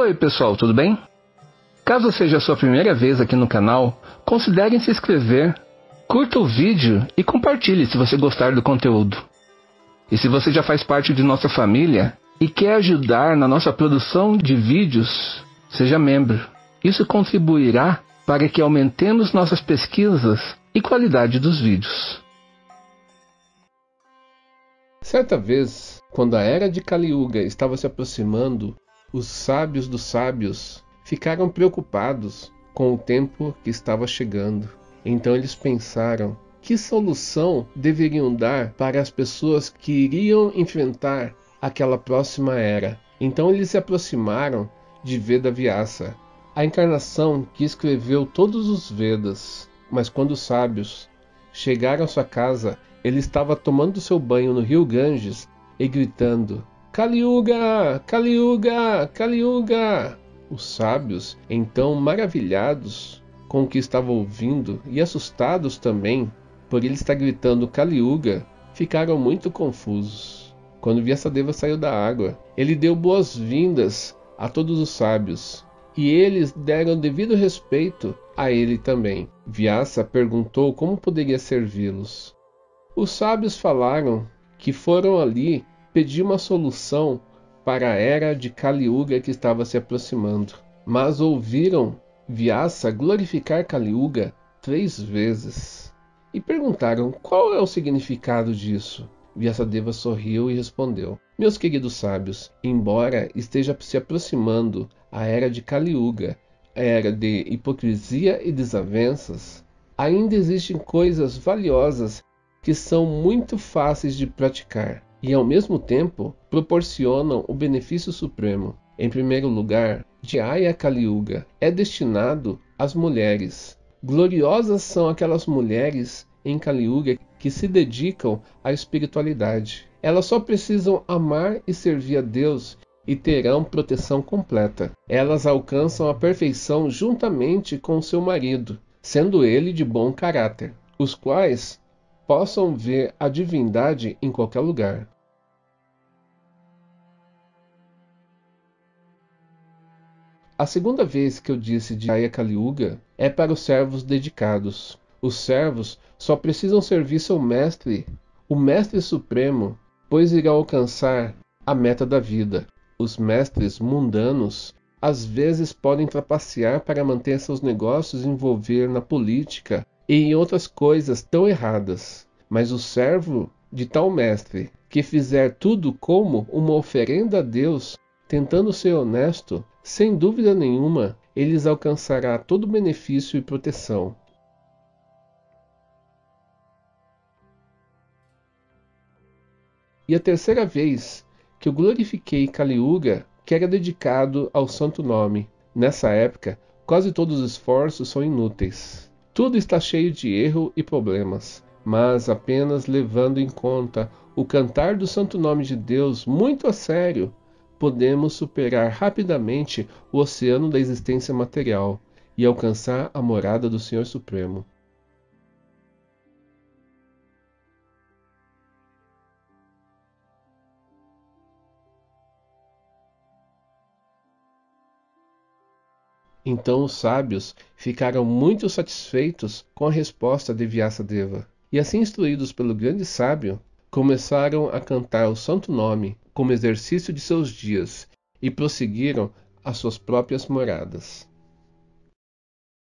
Oi pessoal, tudo bem? Caso seja a sua primeira vez aqui no canal, considere se inscrever, curta o vídeo e compartilhe se você gostar do conteúdo. E se você já faz parte de nossa família e quer ajudar na nossa produção de vídeos, seja membro. Isso contribuirá para que aumentemos nossas pesquisas e qualidade dos vídeos. Certa vez, quando a era de Kali Yuga estava se aproximando, os sábios dos sábios ficaram preocupados com o tempo que estava chegando. Então eles pensaram que solução deveriam dar para as pessoas que iriam enfrentar aquela próxima era. Então eles se aproximaram de Veda-Vyasa, a encarnação que escreveu todos os Vedas. Mas quando os sábios chegaram à sua casa, ele estava tomando seu banho no rio Ganges e gritando: Kali Yuga! Kali Yuga! Kali Yuga! Os sábios, então maravilhados com o que estavam ouvindo e assustados também por ele estar gritando Kali Yuga, ficaram muito confusos. Quando Vyasadeva saiu da água, ele deu boas-vindas a todos os sábios e eles deram devido respeito a ele também. Vyasa perguntou como poderia servi-los. Os sábios falaram que foram ali pedir uma solução para a era de Kali Yuga que estava se aproximando, mas ouviram Vyasa glorificar Kali Yuga 3 vezes e perguntaram qual é o significado disso. Vyasadeva sorriu e respondeu: meus queridos sábios, embora esteja se aproximando a era de Kali Yuga, a era de hipocrisia e desavenças, ainda existem coisas valiosas que são muito fáceis de praticar e ao mesmo tempo proporcionam o benefício supremo. Em primeiro lugar, Jaya Kali Yuga é destinado às mulheres. Gloriosas são aquelas mulheres em Kali Yuga que se dedicam à espiritualidade. Elas só precisam amar e servir a Deus e terão proteção completa. Elas alcançam a perfeição juntamente com seu marido, sendo ele de bom caráter, os quais possam ver a divindade em qualquer lugar. A segunda vez que eu disse de Jaya Kali Yuga é para os servos dedicados. Os servos só precisam servir seu mestre, o Mestre Supremo, pois irão alcançar a meta da vida. Os mestres mundanos às vezes podem trapacear para manter seus negócios envolver na política e em outras coisas tão erradas. Mas o servo de tal mestre que fizer tudo como uma oferenda a Deus, tentando ser honesto, sem dúvida nenhuma, eles alcançará todo benefício e proteção. E a terceira vez que eu glorifiquei Kali Yuga, que era dedicado ao santo nome. Nessa época, quase todos os esforços são inúteis. Tudo está cheio de erro e problemas, mas apenas levando em conta o cantar do santo nome de Deus muito a sério, podemos superar rapidamente o oceano da existência material e alcançar a morada do Senhor Supremo. Então os sábios ficaram muito satisfeitos com a resposta de Vyasadeva, e assim instruídos pelo grande sábio, começaram a cantar o santo nome como exercício de seus dias e prosseguiram às suas próprias moradas.